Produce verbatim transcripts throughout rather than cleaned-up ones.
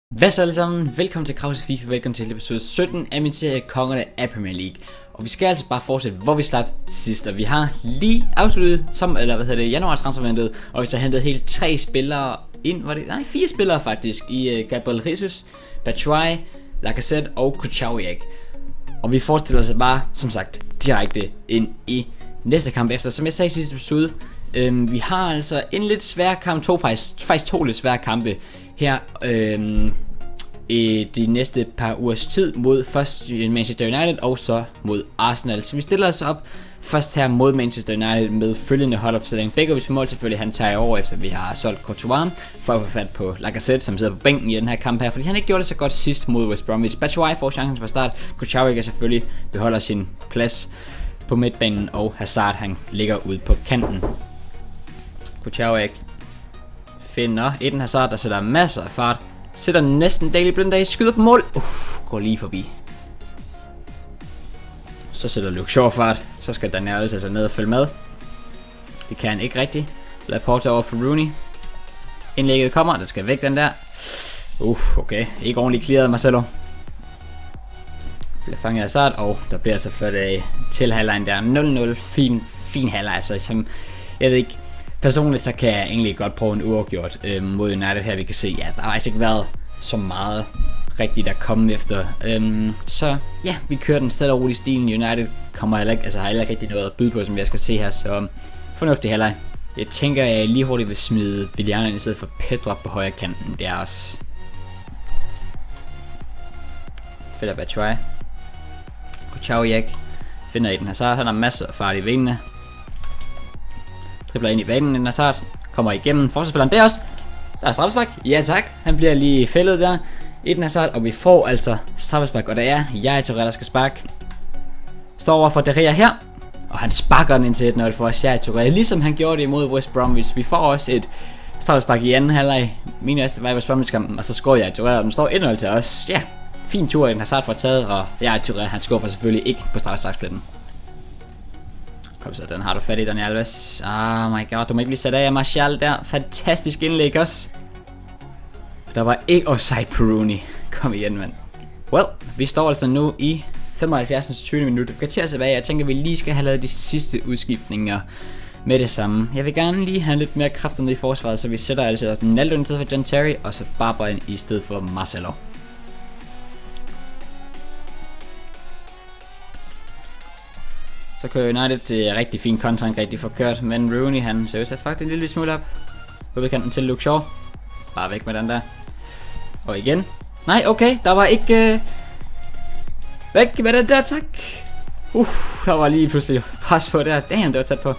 Hvad så alle sammen? Velkommen til Krause FIFA, velkommen til episode sytten af min serie Kongerne af Premier League. Og vi skal altså bare fortsætte, hvor vi slap sidst, og vi har lige afsluttet, som, eller hvad hedder det, januar transfervinduet, og vi har hentet helt tre spillere ind, var det, nej, fire spillere faktisk, i uh, Gabriel Jesus, Batshuayi, Lacazette og Kucharyak. Og vi forestiller os bare, som sagt, direkte ind i næste kamp efter, som jeg sagde i sidste episode. Øhm, vi har altså en lidt svær kamp, to faktisk, faktisk to lidt svære kampe her øhm, i de næste par ugers tid mod først Manchester United og så mod Arsenal. Så vi stiller os op først her mod Manchester United med følgende holdopstilling. Begovic på mål selvfølgelig, han tager over efter vi har solgt Courtois for at få fat på Lacazette, som sidder på bænken i den her kamp her, fordi han ikke gjorde det så godt sidst mod West Bromwich. Batshuayi får chancen fra start, Kucharyak selvfølgelig beholder sin plads på midtbanen, og Hazard han ligger ude på kanten. Kucharyak finder Eden Hazard, der sætter masser af fart, sætter næsten Daley Blind af, skyder på mål, uh, går lige forbi. Så sætter Luke Shaw fart, så skal Daniel Alves altså ned og følge med. Det kan han ikke rigtigt. Laporte over for Rooney. Indlægget kommer, der skal væk den der. Uh, okay, ikke ordentligt clearet Marcelo. Bliver fanget af Hazard, og der bliver altså ført af til halvlejen der nul nul. Fin, fin halvleg, altså som, jeg ved ikke. Personligt så kan jeg egentlig godt prøve en uafgjort øh, mod United her. Vi kan se, ja, der har faktisk ikke været så meget rigtigt at komme efter. Øhm, så ja, vi kører den stille og roligt stilen. United kommer heller ikke, altså har heller ikke rigtig noget at byde på, som jeg skal se her. Så fornuftig halvleg. Jeg tænker, at jeg lige hurtigt vil smide Willian i stedet for Pedro på højre kanten. Det er også Fælder Batshuayi. Kucharyak finder Eden Hazard. Han har masser af fart i vingene. Dribler ind i banen, en Hazard kommer igennem forsvarsspilleren der også. Der er straffespark. Ja tak, han bliver lige fældet der. Eden Hazard, og vi får altså straffespark, og der er Yaya Touré, der skal sparke. Står over for De Gea her, og han sparker den ind til et nul for Yaya Touré, ligesom han gjorde det imod West Bromwich. Vi får også et straffespark i anden halvleg. Min næste var i West Bromwich kampen, og så scorer Yaya Touré, og den står et nul til os. Ja, fin tur, Eden Hazard får taget, og Yaya Touré, han skuffer selvfølgelig ikke på straffesparkspletten. Kom så, den har du fat i, Daniel Alves. Oh my god, du må ikke blive sat af Martial der. Fantastisk indlæg også. Der var ikke offside på Rooney. Kom igen, mand. Well, vi står altså nu i femoghalvfjerds til tyve minutter. Vi kan til tilbage. Jeg tænker, at vi lige skal have lavet de sidste udskiftninger med det samme. Jeg vil gerne lige have lidt mere kraft ned i forsvaret, så vi sætter altså Ronaldo i stedet for John Terry, og så Barber ind i stedet for Marcelo. Så kører United til rigtig fin kontraangreb, de får kørt, men Rooney han ser ud til at fuck en lille smule op. Hovedkanten til Luke Shaw. Bare væk med den der. Og igen. Nej, okay, der var ikke... Øh... Væk med den der, tak. Uh, der var lige pludselig pres på der. Damn, det var tæt på.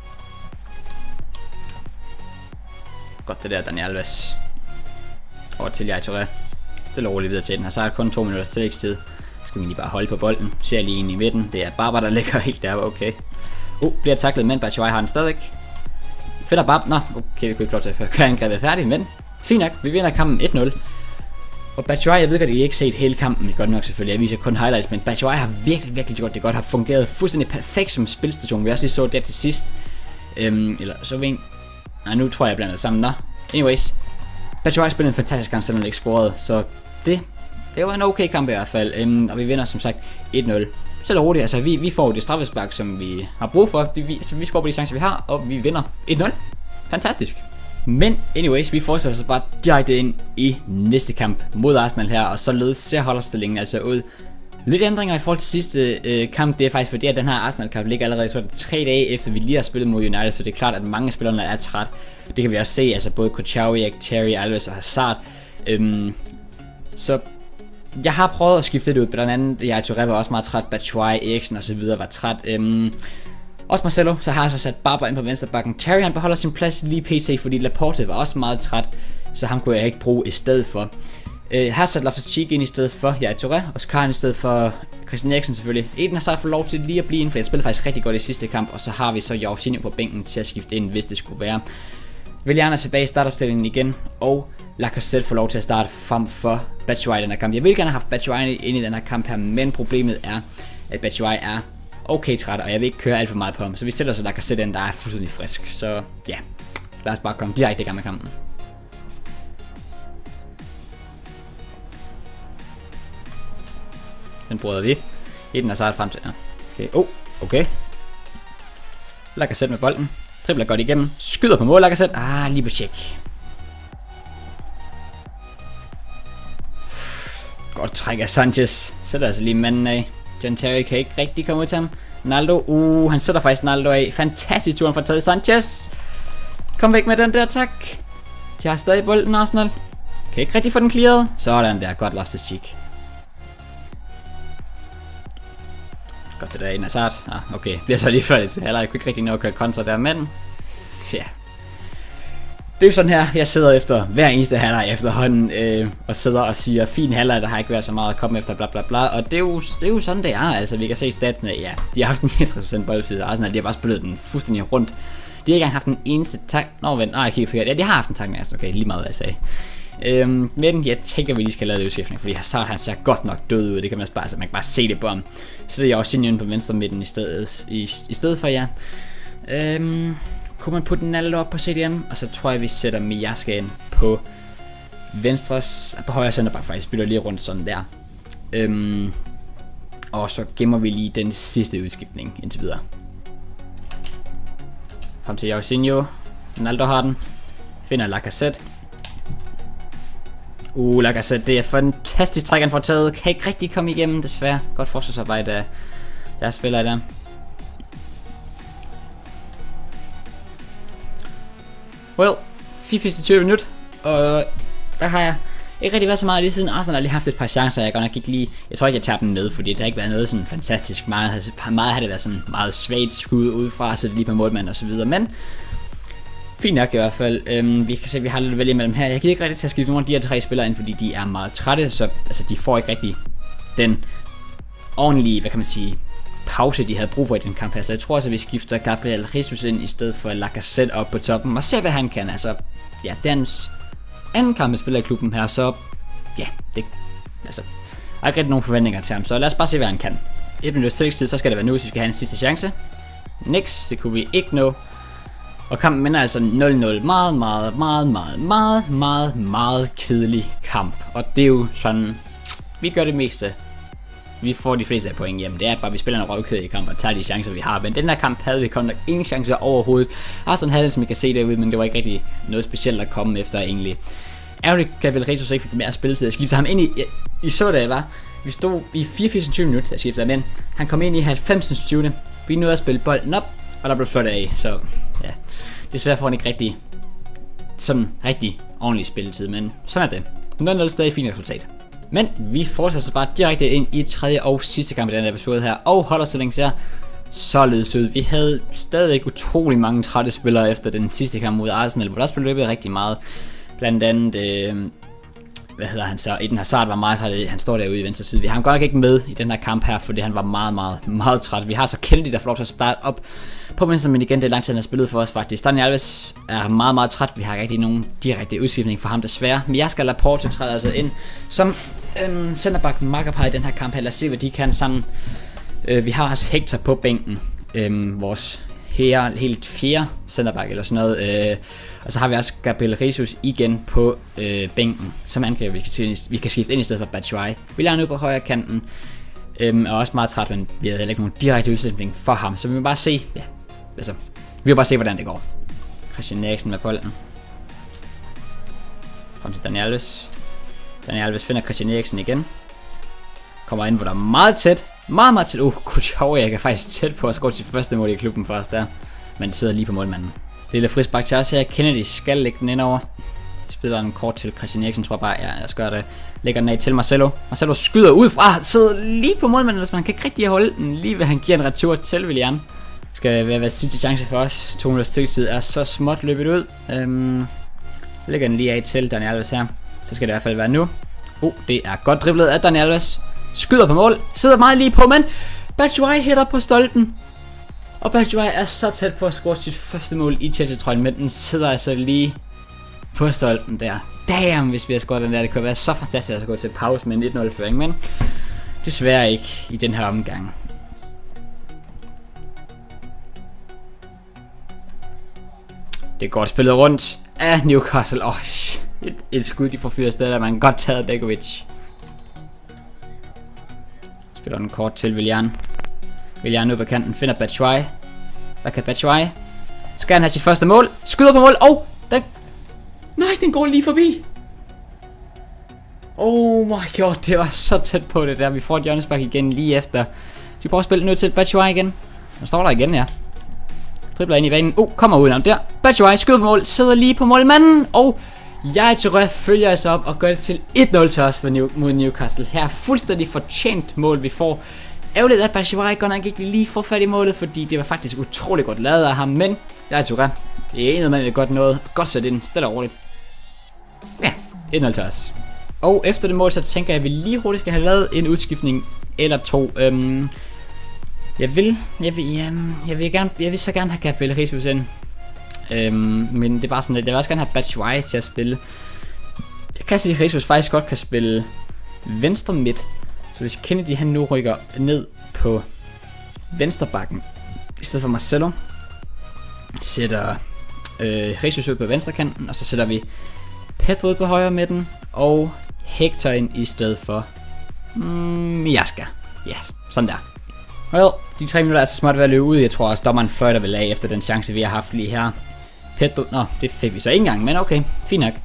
Godt det der, Daniel Alves. Over til Yaya Touré. Stille og roligt videre til den. Hazard kun to minutters tillægstid. Skal vi lige bare holde på bolden. Ser lige ind i midten. Det er Barber, der ligger helt der. Okay. Uh, bliver taklet, men Batshuayi har den stadigvæk. Fedt af Barber. Nå, okay, vi kunne ikke lov til at gøre angrebet færdigt, men fint nok. Vi vinder kampen et nul. Og Batshuayi, jeg ved godt, at I ikke set hele kampen. Godt nok selvfølgelig. Jeg viser kun highlights, men Batshuayi har virkelig, virkelig gjort det godt. Har fungeret fuldstændig perfekt som spilstation. Vi også lige så det til sidst. Øhm, eller så vi en... Nej, nu tror jeg, jeg blander det sammen. Nå, anyways. Batshuayi spillede en fantastisk kamp, selvom han ikke scorede. Så det... Det var en okay kamp i hvert fald, øhm, og vi vinder som sagt et nul. Så er det roligt, altså vi, vi får det straffespark, som vi har brug for. Det, vi, så vi scorer på de chancer, vi har, og vi vinder et nul. Fantastisk. Men anyways, vi fortsætter så bare direkte ind i næste kamp mod Arsenal her, og således ser holdopstillingen altså ud. Lidt ændringer i forhold til sidste øh, kamp, det er faktisk fordi, at den her Arsenal-kamp ligger allerede så tre dage efter, vi lige har spillet mod United, så det er klart, at mange af spillerne er træt. Det kan vi også se, altså både Kucharyak, Terry, Alves og Hazard. Øhm, så... Jeg har prøvet at skifte det ud, blandt andet Yaya Touré var også meget træt, Batshuayi, Eriksen og så videre var træt. Øhm, også Marcelo, så har jeg så sat Barber ind på venstrebakken. Terry han beholder sin plads lige pt, fordi Laporte var også meget træt, så ham kunne jeg ikke bruge i stedet for. Øh, har sat Loftus-Cheek ind i stedet for Yaya Touré, og Skarn i stedet for Christian Eriksen selvfølgelig. Eden har så fået lov til lige at blive ind, for jeg spillede faktisk rigtig godt i sidste kamp, og så har vi så Jorginho på bænken til at skifte ind, hvis det skulle være. Willian er tilbage i startopstillingen igen, og Lacazette får lov til at starte frem for Batshuayi i den her kamp. Jeg vil gerne have haft Batshuayi ind i den her kamp her, men problemet er, at Batshuayi er okay træt, og jeg vil ikke køre alt for meget på ham. Så vi stiller så Lacazette ind, der er fuldstændig frisk. Så ja, lad os bare komme direkte i gang med kampen. Den bryder vi. Eden Hazard frem til. Ja. Okay, oh, okay. Lacazette med bolden. Dribler godt igennem. Skyder på mål, Lacazette. Ah, lige på tjek. Godt træk af Sanchez. Sætter altså lige manden af. John Terry kan ikke rigtig komme ud til ham. Naldo, uh, han sætter faktisk Naldo af. Fantastisk turen fra taget Sanchez. Kom væk med den der, tak. De har stadig bolden, Arsenal. Kan ikke rigtig få den clearet. Sådan der, godt Loftus Cheek. Godt det der Eden Hazard. Ah, okay, bliver så lige før det til halvleg. Jeg kunne ikke rigtig nå at køre kontra der, men ja. Det er jo sådan her, jeg sidder efter hver eneste halvleg efterhånden, øh, og sidder og siger, fin halvleg, der har ikke været så meget at komme efter, bla bla bla, og det er jo, det er jo sådan det er, altså vi kan se statsene, ja, de har haft niogtres procent boldbesiddelse, og Arsenal, de har bare spillet den fuldstændig rundt. De har ikke engang haft en eneste tak, nå vent, nej jeg kigger forkert, ja de har haft en tak, altså okay, lige meget hvad jeg sagde. Øhm, men jeg tænker vi lige skal lave det udskiftning, fordi Hazard han ser godt nok død ud, det kan man bare, altså man kan bare se det på ham. Så det er jeg også inde på venstre midten i stedet, i, i stedet for ja. Øhm, kunne man putte Naldo op på C D M, og så tror jeg vi sætter Miyaska ind på venstre, på højre centerback faktisk, spiller lige rundt sådan der. Øhm, og så gemmer vi lige den sidste udskiftning indtil videre. Frem til Jorginho, Naldo har den, finder Lacazette. Uh, Lacazette, det er fantastisk træk, han får taget. Kan ikke rigtig komme igennem, desværre. Godt forsvarsarbejde af deres spillere der. Well, fireogfirs minut, og der har jeg ikke rigtig været så meget lige siden. Arsenal har lige haft et par chancer, jeg godt nok ikke lige, jeg tror ikke jeg tager dem med, fordi det har ikke været noget sådan fantastisk. Meget, meget har det været sådan meget svagt skud udefra, så det lige på målmand og så videre, men fint nok i hvert fald. Øhm, vi kan se, at vi har lidt at vælge imellem her. Jeg gider ikke rigtig til at skifte nogle af de her tre spillere ind, fordi de er meget trætte, så altså, de får ikke rigtig den ordentlige, hvad kan man sige, pause, de havde brug for i den kamp her. Så jeg tror altså, at vi skifter Gabriel Jesus ind i stedet for Lacazette op på toppen og se, hvad han kan. Altså, ja, det er hans anden kamp spiller i klubben her, så ja, det altså, jeg har ikke rigtig nogen forventninger til ham, så lad os bare se, hvad han kan. Et minut tillægstid, så skal det være nu, hvis vi skal have en sidste chance. Next, det kunne vi ikke nå. Og kampen minder altså nul nul. Meget, meget, meget, meget, meget, meget, meget kedelig kamp. Og det er jo sådan, vi gør det meste. Vi får de fleste af point hjem. Det er bare, at vi spiller en røvkedelig kamp og tager de chancer, vi har. Men den her kamp havde vi kun nok ingen chancer overhovedet. Arsenal havde den, som I kan se derude, men det var ikke rigtig noget specielt at komme efter egentlig. Ærgerligt, Gabriel Jesus ikke fik mere spilletid. Jeg skiftede ham ind i, jeg, I så det var. Vi stod i fireogfirs minutter, jeg skiftede ham ind. Han kom ind i halvfems tyve. Vi nåede at spille bolden op, og der blev flot af, så ja. Desværre får han ikke rigtig sådan rigtig ordentlig spilletid, men sådan er det. nul nul stadig fint resultat. Men vi fortsætter så bare direkte ind i tredje og sidste kamp i denne episode her, og holder så længe ser således ud. Vi havde stadigvæk utrolig mange trætte spillere efter den sidste kamp mod Arsenal, hvor der også blev løbet rigtig meget. Blandt andet, øh, hvad hedder han så, Eden Hazard var meget træt, han står derude i venstre side. Vi har ham godt nok ikke med i den her kamp her, fordi han var meget, meget, meget træt. Vi har så Kennedy, der får lov til at starte op på venstre, men igen, det er lang tid, han har spillet for os faktisk. Daniel Alves er meget, meget træt. Vi har ikke rigtig nogen direkte udskiftning for ham, desværre. Miyaska og Laporte træder altså ind som øhm, centerback makkerpar i den her kamp her. Lad os se, hvad de kan sammen. Øh, vi har også Hector på bænken, øhm, vores her, helt fjerde centerback eller sådan noget. Øh, og så har vi også Gabriel Jesus igen på øh, bænken, som angriber, vi kan, vi kan skifte ind i stedet for Batshuayi. Vi lader nu på højre kanten. Øhm, er også meget træt, men vi havde heller ikke nogen direkte udskiftning for ham. Så vi må bare se, ja, altså, vi vil bare se, hvordan det går. Christian Eriksen med bolden. Frem til Daniel Alves. Daniel Alves finder Christian Eriksen igen. Kommer ind, hvor der er meget tæt. Meget, meget tæt. Uh, Coutinho, jeg kan faktisk tæt på at score til første mål i klubben først der. Men det sidder lige på målmanden. Lille frisbak til os her. Kennedy skal lægge den ind over. Spiller en kort til Christian Eriksen, tror jeg bare. Ja, jeg skal gøre det. Lægger den af til Marcelo. Marcelo skyder ud fra. Sidder lige på målmanden, hvis man kan ikke rigtig holde den. Lige ved han giver en retur til Willian. Skal være sidste chance for os. to minutters tid er så småt løbet ud. Øhm, lægger den lige af til Daniel Alves her. Så skal det i hvert fald være nu. Oh, det er godt driblet af Daniel Alves. Skyder på mål. Sidder meget lige på, men Batshuayi hætter på stolpen. Og Batshuayi er så tæt på at score sit første mål i Chelsea-trøjen, men den sidder altså lige på stolpen der. Damn, hvis vi har scoret den der. Det kunne være så fantastisk at gå til pause med en et nul føring, men desværre ikke i den her omgang. Det er godt spillet rundt af Newcastle. Åh, oh, et, et skud de får fyret sted, der man godt taget Begovic. Spiller den kort til Willian. Willian ud på kanten, finder Batshuayi. Hvad kan Batshuayi? Skal han have sit første mål? Skyder på mål. Oh, den... Nej, den går lige forbi. Oh my god, det var så tæt på det der. Vi får et hjørnespark igen lige efter. De prøver at spille nu til Batshuayi igen. Nu står der igen, ja. Dribler ind i banen. Oh, kommer udenom der. Batshuayi skyder på mål. Sidder lige på målmanden. Og Yaya Touré følger os op og gør det til et nul til os for New mod Newcastle. Her er fuldstændig fortjent mål, vi får. Ærgerligt, at Batshuayi godt nok ikke lige får fat i målet, fordi det var faktisk utrolig godt lavet af ham. Men Yaya Touré, det er enig med godt noget. Godt sat ind. Stille og roligt. Ja, et nul til os. Og efter det mål, så tænker jeg, at vi lige hurtigt skal have lavet en udskiftning eller to. Øhm, jeg vil, jeg vil, øhm, jeg vil gerne, jeg vil så gerne have Gabriel Jesus ind. Øhm, men det er bare sådan, at jeg vil også gerne have Batshuayi til at spille. Jeg kan se, at Jesus faktisk godt kan spille venstre midt. Så hvis Kennedy han nu rykker ned på venstre bakken i stedet for Marcelo, sætter øh, Jesus ud på venstre kanten, og så sætter vi Pedro ud på højre midten og Hector ind i stedet for mm, Jaska. Ja, yes, sådan der. Well, de tre minutter er så småt ved at løbe ud. Jeg tror også, dommeren fløjter vel af efter den chance, vi har haft lige her. Pedro, nå, det fik vi så ikke engang, men okay, fint nok.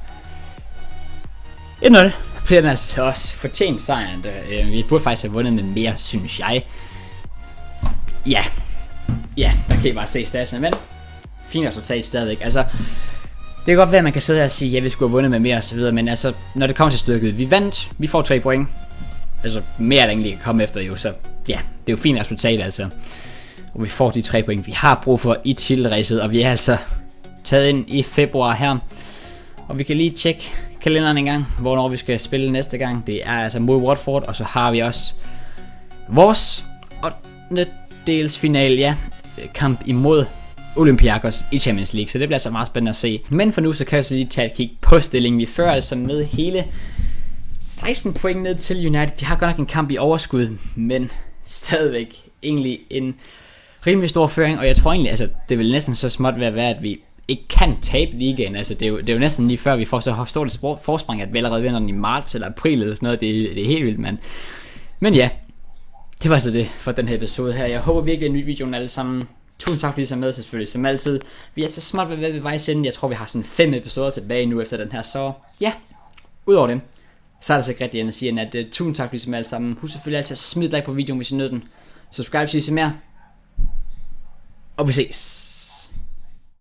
et nul. Bliver den altså også fortjent sejren. Vi burde faktisk have vundet med mere, synes jeg. Ja, ja, der kan I bare se statsene, men fint resultat stadigvæk. Altså, det kan godt være, at man kan sidde her og sige, at ja, vi skulle have vundet med mere og så videre, men altså, når det kommer til stykket, vi vandt, vi får tre point. Altså, mere der egentlig kan komme efter jo, så ja, det er jo fint resultat altså. Og vi får de tre point, vi har brug for i titelræset, og vi er altså taget ind i februar her. Og vi kan lige tjekke kalenderen en gang, hvornår vi skal spille næste gang. Det er altså mod Watford, og så har vi også vores ottende dels final, ja, kamp imod Olympiakos i Champions League, så det bliver altså meget spændende at se. Men for nu, så kan jeg så lige tage et kig på stillingen. Vi fører altså med hele seksten point ned til United. Vi har godt nok en kamp i overskud, men stadigvæk egentlig en rimelig stor føring, og jeg tror egentlig, altså det vil næsten så småt være, at vi ikke kan tabe ligaen. Altså det er jo, det er jo næsten lige før vi får så stort forspring, at vi allerede vinder den i marts eller april eller sådan noget. Det, det er helt vildt, mand. Men ja, det var altså det for den her episode her. Jeg håber virkelig, at nyt videoen alle sammen. Tusind tak fordi I så med, selvfølgelig som altid. Vi er så småt ved ved vejs ende. Jeg tror vi har sådan fem episoder tilbage nu efter den her, så ja, udover det, så er der så ikke rigtig andet at sige, end at uh, tusind tak fordi I så med alle sammen. Husk selvfølgelig altid at smide like på videoen, hvis I nød den. Subscribe, hvis I ser mere. Og vi ses.